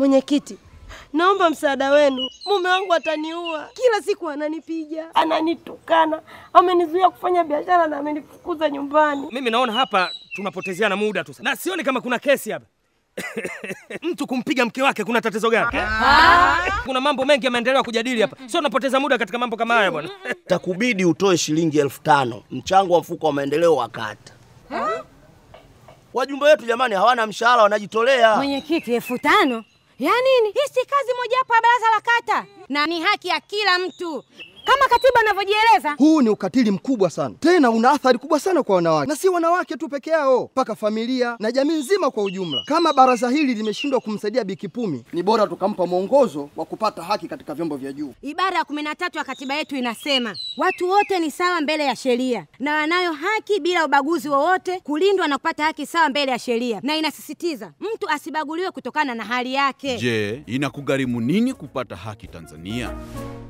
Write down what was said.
Mwenyekiti, naomba msaada wenu. Mume wangu ataniua. Kila siku ananipiga, ananitukana, amenizuia kufanya biashara na amenifukuza nyumbani. Mimi naona hapa tunapotezeana muda tu. Na sioni kama kuna kesi hapa. Mtu kumpiga mke wake kuna tatizo gani? Kuna mambo mengi ya maendeleo kujadili hapa. Sio tunapoteza muda katika mambo kama haya bwana. Takubidi utoe shilingi 1500 mchango wa mfuko wa maendeleo wa kata. Wajumbe wetu jamani hawana mshahara, wanajitolea. Mwenyekiti 1500? Ya nini? Hii si kazi moja hapa baraza la kata. Na ni haki ya kila mtu. Kama katiba inavyojieleza. Huu ni ukatili mkubwa sana. Tena una athari kubwa sana kwa wanawake. Na si wanawake tu peke yao, mpaka familia na jamii nzima kwa ujumla. Kama baraza hili limeshindwa kumsaidia Bikipumi, ni bora tukampa mwongozo wa kupata haki katika vyombo vya juu. Ibara ya 13 ya katiba yetu inasema, watu wote ni sawa mbele ya sheria na wanayo haki bila ubaguzi wowote kulindwa na kupata haki sawa mbele ya sheria. Na inasisitiza mtu asibaguliwe kutokana na hali yake. Je, inakugharimu nini kupata haki Tanzania?